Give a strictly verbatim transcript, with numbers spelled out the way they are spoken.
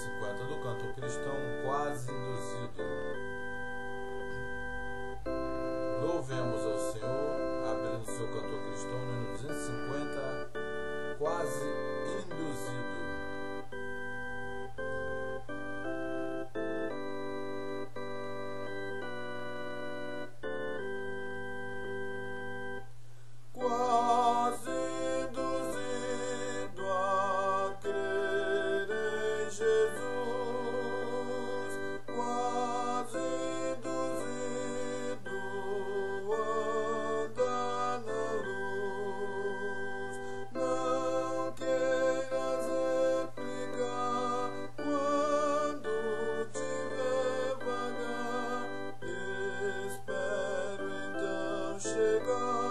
cinquenta do canto cristão, quase induzido. Louvemos ao Senhor, abrindo seu cantor cristão no ano duzentos e cinquenta, quase induzido. Quase induzido a crer em Jesus, quase induzido a andar na luz. Não queiras replicar quando tiver vagar, espero então chegar.